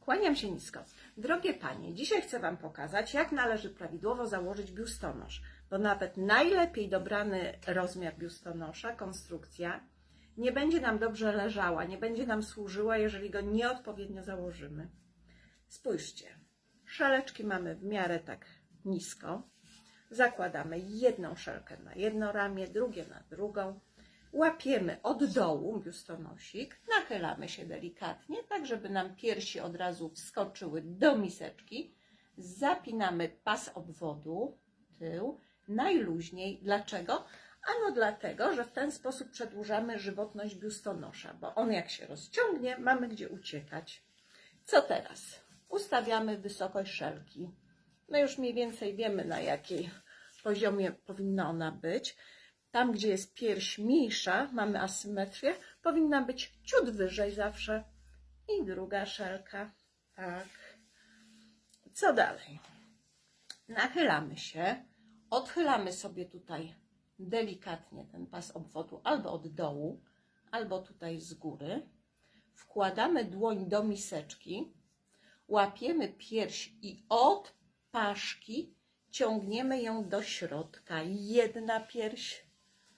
Kłaniam się nisko. Drogie panie, dzisiaj chcę wam pokazać, jak należy prawidłowo założyć biustonosz, bo nawet najlepiej dobrany rozmiar biustonosza, konstrukcja, nie będzie nam dobrze leżała, nie będzie nam służyła, jeżeli go nieodpowiednio założymy. Spójrzcie, szeleczki mamy w miarę tak nisko. Zakładamy jedną szelkę na jedno ramię, drugie na drugą. Łapiemy od dołu biustonosik, nachylamy się delikatnie, tak żeby nam piersi od razu wskoczyły do miseczki. Zapinamy pas obwodu, tył, najluźniej. Dlaczego? Ano dlatego, że w ten sposób przedłużamy żywotność biustonosza, bo on jak się rozciągnie, mamy gdzie uciekać. Co teraz? Ustawiamy wysokość szelki. No już mniej więcej wiemy, na jakiej poziomie powinna ona być. Tam, gdzie jest pierś mniejsza, mamy asymetrię, powinna być ciut wyżej zawsze. I druga szelka. Tak. Co dalej? Nachylamy się, odchylamy sobie tutaj delikatnie ten pas obwodu albo od dołu, albo tutaj z góry. Wkładamy dłoń do miseczki, łapiemy pierś i od paszki ciągniemy ją do środka. Jedna pierś,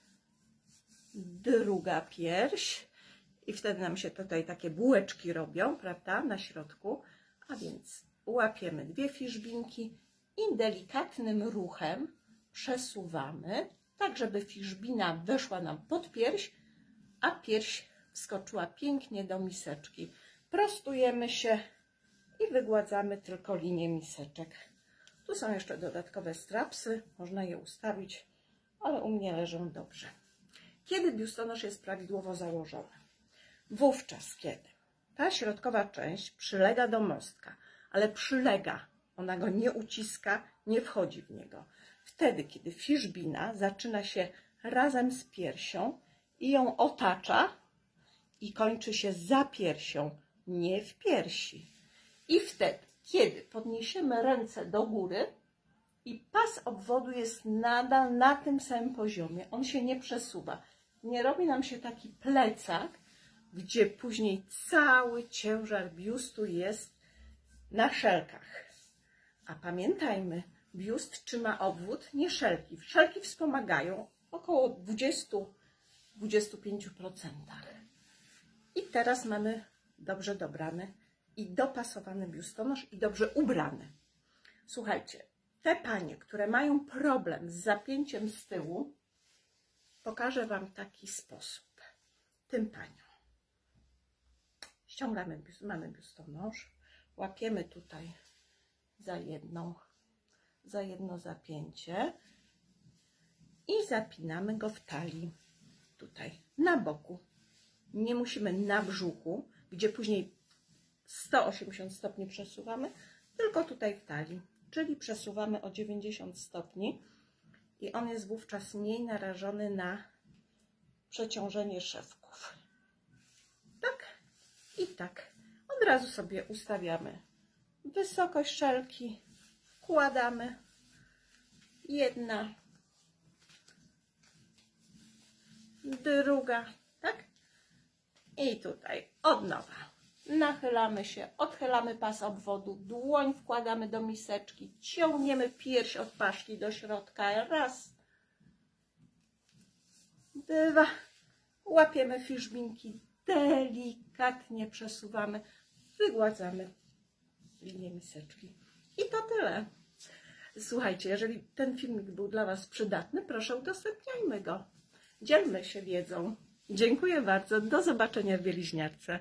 druga pierś i wtedy nam się tutaj takie bułeczki robią, prawda, na środku. A więc łapiemy dwie fiszbinki i delikatnym ruchem przesuwamy, tak żeby fiszbina weszła nam pod pierś, a pierś wskoczyła pięknie do miseczki. Prostujemy się i wygładzamy tylko linię miseczek. Tu są jeszcze dodatkowe strapsy, można je ustawić, ale u mnie leżą dobrze. Kiedy biustonosz jest prawidłowo założony? Wówczas, kiedy ta środkowa część przylega do mostka, ale przylega, ona go nie uciska, nie wchodzi w niego. Wtedy, kiedy fiszbina zaczyna się razem z piersią i ją otacza i kończy się za piersią, nie w piersi. I wtedy, kiedy podniesiemy ręce do góry i pas obwodu jest nadal na tym samym poziomie, on się nie przesuwa. Nie robi nam się taki plecak, gdzie później cały ciężar biustu jest na szelkach. A pamiętajmy, biust trzyma obwód, nie szelki. Szelki wspomagają około 20–25%. I teraz mamy dobrze dobrany i dopasowany biustonosz i dobrze ubrany. Słuchajcie, te panie, które mają problem z zapięciem z tyłu, pokażę wam taki sposób. Tym paniom ściągamy, mamy biustonosz, łapiemy tutaj za jedno zapięcie i zapinamy go w talii, tutaj na boku. Nie musimy na brzuchu, gdzie później 180 stopni przesuwamy, tylko tutaj w talii, czyli przesuwamy o 90 stopni i on jest wówczas mniej narażony na przeciążenie szewków. Tak i tak. Od razu sobie ustawiamy wysokość szelki, wkładamy, jedna, druga, tak? I tutaj od nowa. Nachylamy się, odchylamy pas obwodu, dłoń wkładamy do miseczki, ciągniemy pierś od paszki do środka, raz, dwa, łapiemy fiszbinki, delikatnie przesuwamy, wygładzamy linię miseczki. I to tyle. Słuchajcie, jeżeli ten filmik był dla was przydatny, proszę udostępniajmy go. Dzielmy się wiedzą. Dziękuję bardzo. Do zobaczenia w bieliźniarce.